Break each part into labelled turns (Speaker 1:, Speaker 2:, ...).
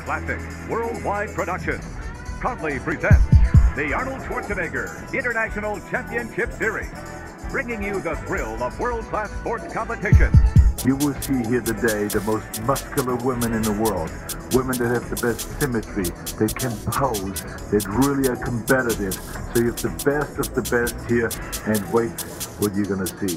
Speaker 1: Classic Worldwide Productions proudly presents the Arnold Schwarzenegger International Championship Series, bringing you the thrill of world-class sports competitions.
Speaker 2: You will see here today the most muscular women in the world. Women that have the best symmetry, they can pose, that really are competitive. So you have the best of the best here, and wait what you're gonna see.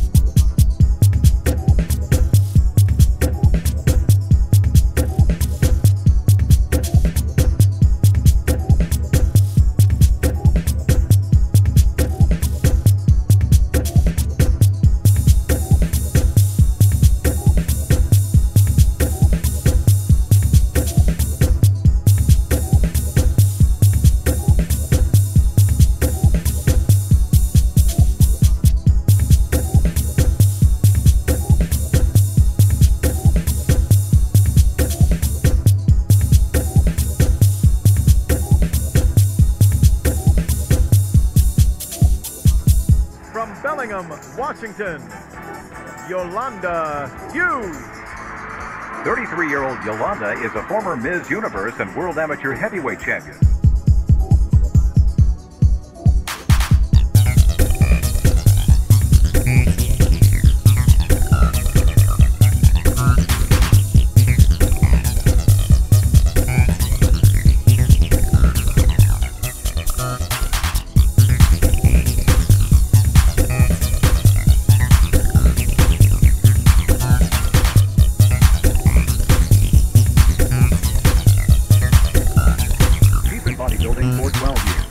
Speaker 3: From Bellingham, Washington, Yolanda Hughes.
Speaker 1: 33-year-old Yolanda is a former Ms. Universe and World Amateur Heavyweight Champion. Bodybuilding for 12 years.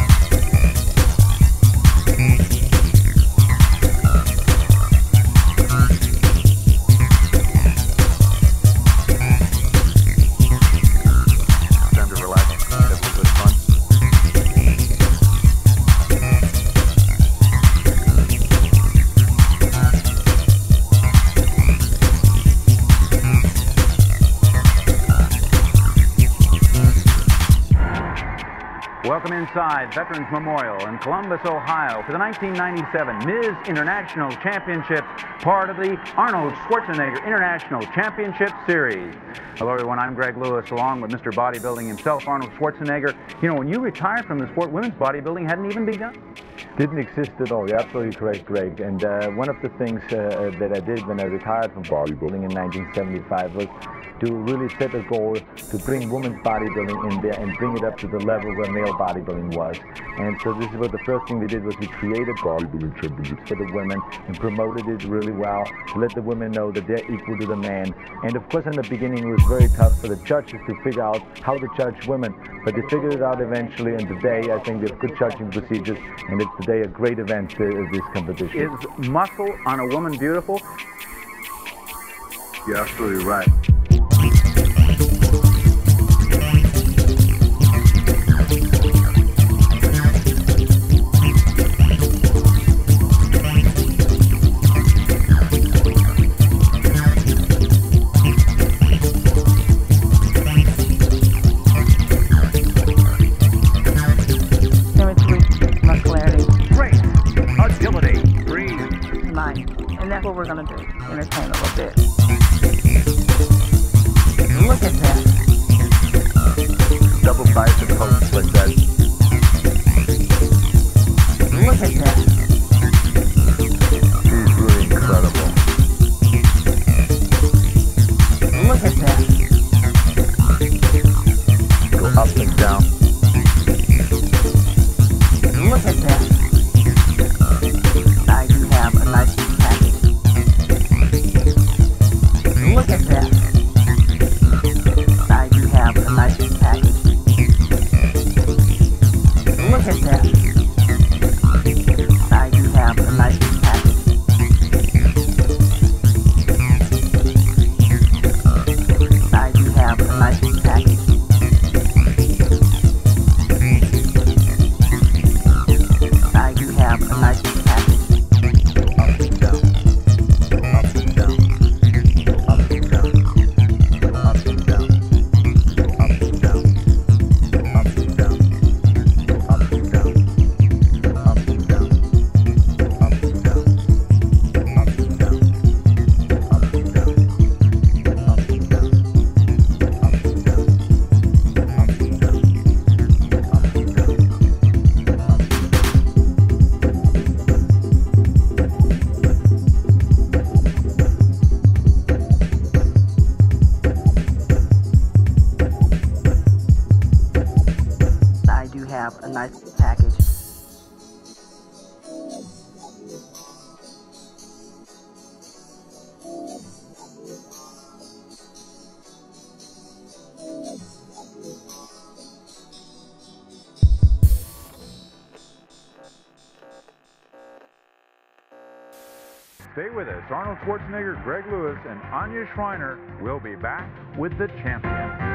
Speaker 2: Time to relax, have a little bit of fun.
Speaker 4: Welcome inside Veterans Memorial in Columbus, Ohio for the 1997 Ms. International Championships, part of the Arnold Schwarzenegger International Championship Series. Hello everyone, I'm Greg Lewis along with Mr. Bodybuilding himself, Arnold Schwarzenegger. You know, when you retired from the sport, women's bodybuilding hadn't even begun.
Speaker 2: Didn't exist at all. You're absolutely correct, Greg. And one of the things that I did when I retired from bodybuilding in 1975 was to really set a goal to bring women's bodybuilding in there and bring it up to the level where male bodybuilding was. And so this is what the first thing we did was we created bodybuilding championships for the women and promoted it really well to let the women know that they're equal to the man. And of course in the beginning it was very tough for the judges to figure out how to judge women, but they figured it out eventually, and today I think we have good judging procedures, and it's today a great event, this competition.
Speaker 4: Is muscle on a woman beautiful?
Speaker 2: You're absolutely right.
Speaker 5: And that's what we're going to do, entertain a little bit. Look at that.
Speaker 2: Double bicep pose like that.
Speaker 5: Look at that.
Speaker 2: She's really incredible.
Speaker 5: Look at that.
Speaker 2: Go up and down.
Speaker 5: Look at that. I do have a nice package. Look at that. I do have a nice package. Look at that. I do have a nice package. I do have a nice package. I do have a nice package.
Speaker 2: Up and down. Up and down. Up and down. Up and down. Up and down. Up and down. Up and down.
Speaker 4: Stay with us. Arnold Schwarzenegger, Greg Lewis, and Anya Schreiner will be back with the champion.